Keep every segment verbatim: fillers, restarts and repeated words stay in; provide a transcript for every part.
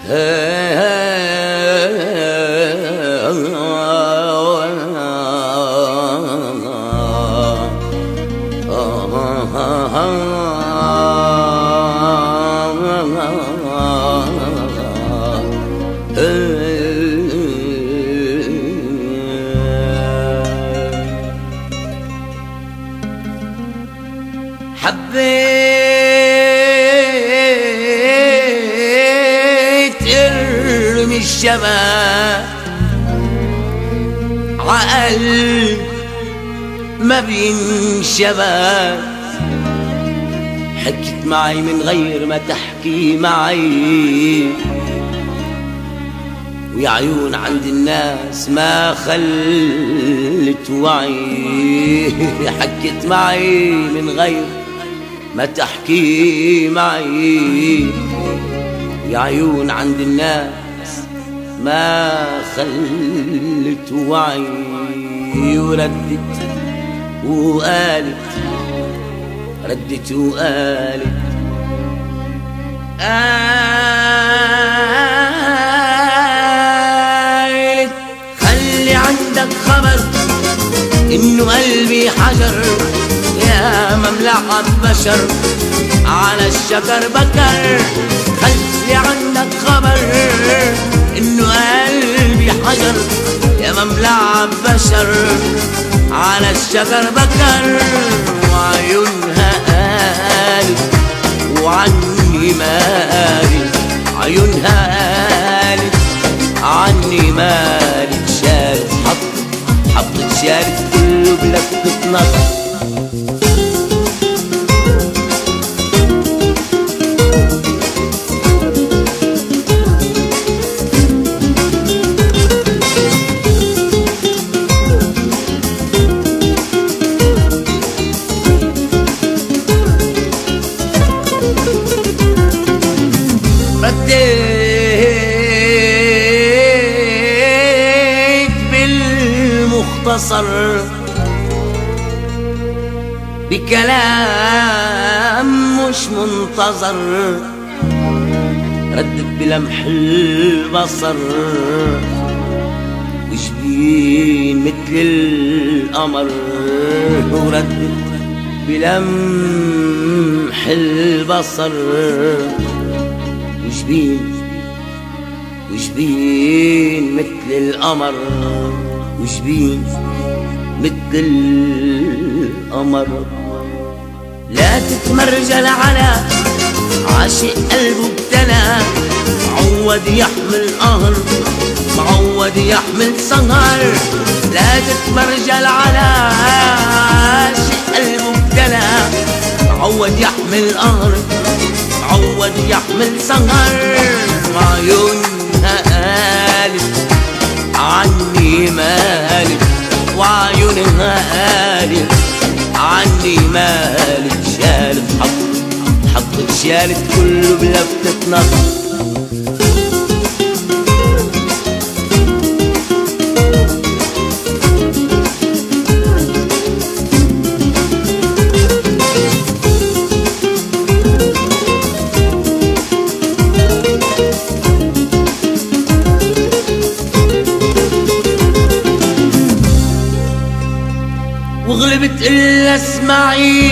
حبيت ارمي الشباب عقل ما بينشباب، حكت معي من غير ما تحكي معي، ويا عيون عند الناس ما خلت وعي. حكت معي من غير ما تحكي معي، يا عيون عند الناس ما خلت وعي. وردت وقالت ردت وقالت قالت خلي عندك خبر إنه قلبي حجر، يا مملعة بشر على الشجر بكر. خلي عندك خبر إنه قلبي حجر، يا مملعة بشر على الشجر بكر. وعيونها قالت وعني ما قالت، عيونها قالت عني ما قالت. شالت حطت حطت شالت كله بلفتة نظر. رديت بالمختصر بكلام مش منتظر، ردت بلمح البصر وجبين مثل القمر. وردت بلمح البصر وجبين وجبين مثل القمر، وجبين مثل القمر. لا تتمرجل على عاشق قلبه ابتلى، معود يحمل قهر معود يحمل سهر. لا تتمرجل على عاشق قلبه ابتلى، معود يحمل قهر معود يحمل سهر. وعيونها قالت عني ما قالت، وعيونها قالت عني ما قالت. شالت حطت حطت شالت كله بلفتة نظر. وغلبت إلا اسمعي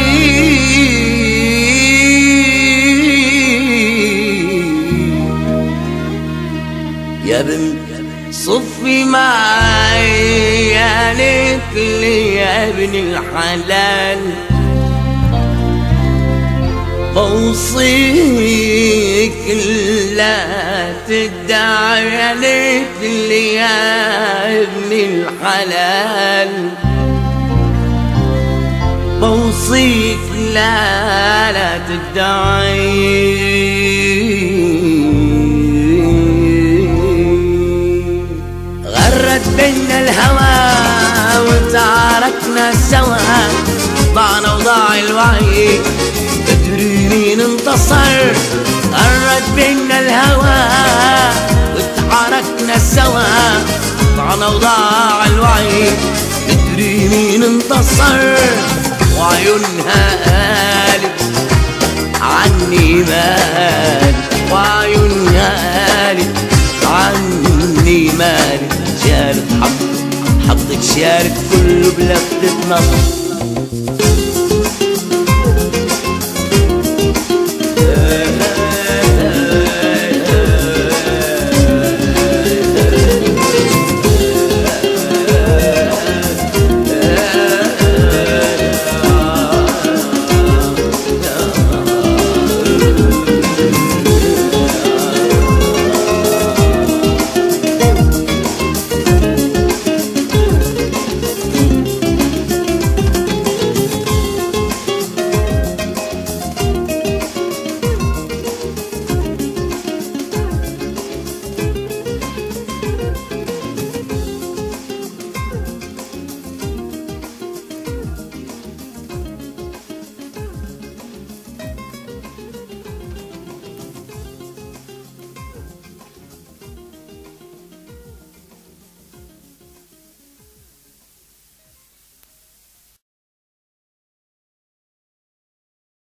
يا بنت صفي معي، يا ليت لي يا ابن الحلال بوصيك لا تدعي، يا ليت لي يا ابن الحلال بوصيك لا لا تدعي. غرت بينا الهوى وتعاركنا سوا، ضعنا وضاع الوعي تدري مين انتصر. غرت بينا الهوى وتعاركنا سوا، ضعنا وضاع الوعي تدري مين انتصر. وعيونها قالت عني ما قالت، وعيونها قالت تشارك كله بلفتة نظر.